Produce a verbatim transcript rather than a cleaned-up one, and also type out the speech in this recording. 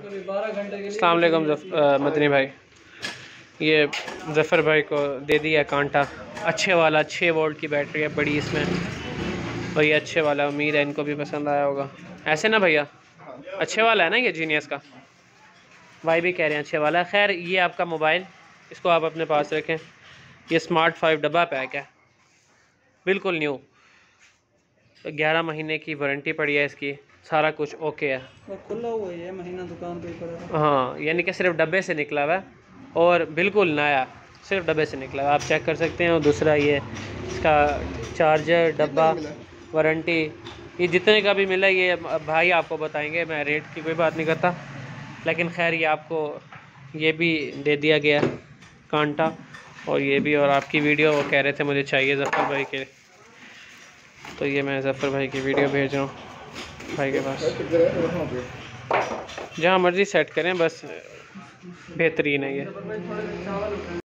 अस्सलाम वालेकुम मदनी भाई। ये ज़फ़र भाई को दे दिया कांटा, अच्छे वाला छः वोल्ट की बैटरी है बड़ी इसमें, और ये अच्छे वाला, उम्मीद है इनको भी पसंद आया होगा। ऐसे ना भैया, अच्छे वाला है ना ये जीनियस का, भाई भी कह रहे हैं अच्छे वाला है। खैर ये आपका मोबाइल, इसको आप अपने पास रखें। ये स्मार्ट फाइव डब्बा पैक है, बिल्कुल न्यू, ग्यारह महीने की वारंटी पड़ी है इसकी, सारा कुछ ओके है। खुला हुआ है महीना दुकान पे पड़ा। हाँ, यानी कि सिर्फ डब्बे से निकला हुआ है और बिल्कुल नया, सिर्फ डब्बे से निकला हुआ, आप चेक कर सकते हैं। और दूसरा ये इसका चार्जर डब्बा, वारंटी, ये जितने का भी मिला ये भाई आपको बताएंगे, मैं रेट की कोई बात नहीं करता। लेकिन खैर ये आपको ये भी दे दिया गया कांटा, और ये भी, और आपकी वीडियो वो कह रहे थे मुझे चाहिए ज़फ़र भाई के, तो ये मैं ज़फ़र भाई की वीडियो भेज रहा हूँ भाई के पास। जहाँ मर्ज़ी सेट करें, बस बेहतरीन है ये।